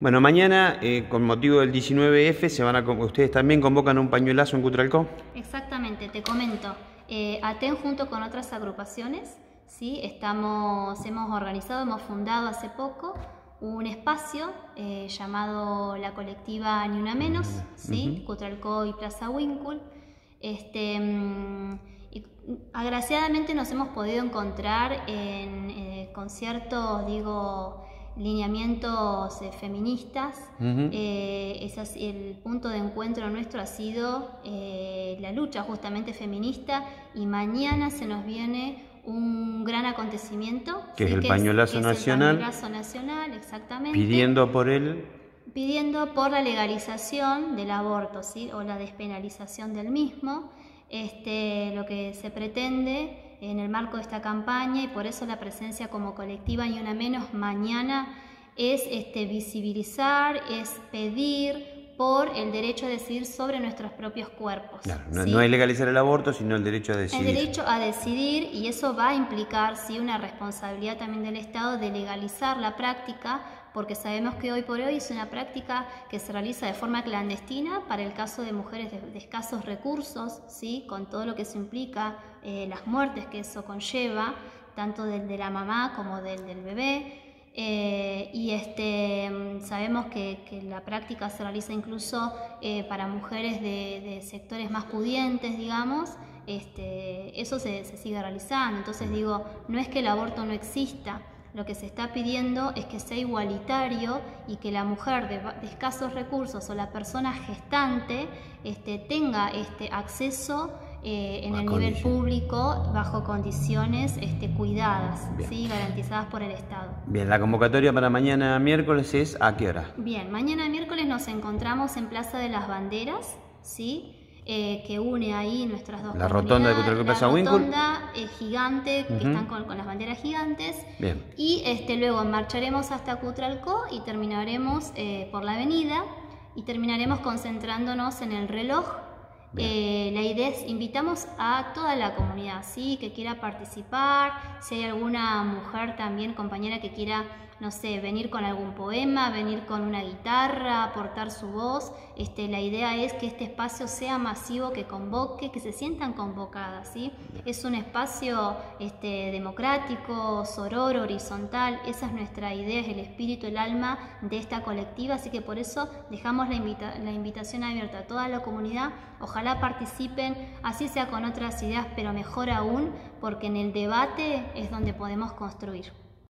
Bueno, mañana, con motivo del 19F, ustedes también convocan un pañuelazo en Cutralcó. Exactamente, te comento. ATEN junto con otras agrupaciones, ¿sí? hemos organizado, hemos fundado hace poco un espacio llamado la colectiva Ni Una Menos, ¿sí? Cutralcó y Plaza Huíncul. Y agraciadamente nos hemos podido encontrar con ciertos, lineamientos feministas. El punto de encuentro nuestro ha sido la lucha justamente feminista, y mañana se nos viene un gran acontecimiento que es el pañuelazo nacional. El pañuelazo nacional, exactamente. Pidiendo por la legalización del aborto, ¿sí? O la despenalización del mismo. Lo que se pretende en el marco de esta campaña, y por eso la presencia como colectiva Ni Una Menos mañana, es visibilizar, es pedir por el derecho a decidir sobre nuestros propios cuerpos. Claro, no es legalizar el aborto, sino el derecho a decidir. El derecho a decidir, y eso va a implicar, sí, una responsabilidad también del Estado de legalizar la práctica, porque sabemos que hoy por hoy es una práctica que se realiza de forma clandestina para el caso de mujeres de escasos recursos, ¿sí? Con todo lo que eso implica, las muertes que eso conlleva, tanto de la mamá como del bebé. Sabemos que la práctica se realiza incluso para mujeres de sectores más pudientes, digamos. Eso se sigue realizando. Entonces no es que el aborto no exista. Lo que se está pidiendo es que sea igualitario y que la mujer de escasos recursos o la persona gestante tenga acceso en el nivel público bajo condiciones cuidadas, ¿sí? Garantizadas por el Estado. Bien, la convocatoria para mañana miércoles es ¿a qué hora? Bien, mañana miércoles nos encontramos en Plaza de las Banderas, ¿sí? Que une ahí nuestras dos comunidades. Rotonda de Cutralcó y Plaza Huíncul. La rotonda gigante, que están con las banderas gigantes. Bien. Y luego marcharemos hasta Cutralcó y terminaremos por la avenida, y terminaremos concentrándonos en el reloj. La idea es, invitamos a toda la comunidad, ¿sí? Que quiera participar. Si hay alguna mujer también, compañera, que quiera, no sé, venir con algún poema, venir con una guitarra, aportar su voz. La idea es que este espacio sea masivo, que convoque, que se sientan convocadas, ¿sí? Es un espacio democrático, sororo, horizontal. Esa es nuestra idea, es el espíritu, el alma de esta colectiva, así que por eso dejamos la invitación abierta a toda la comunidad. Ojalá participen, así sea con otras ideas, pero mejor aún, porque en el debate es donde podemos construir.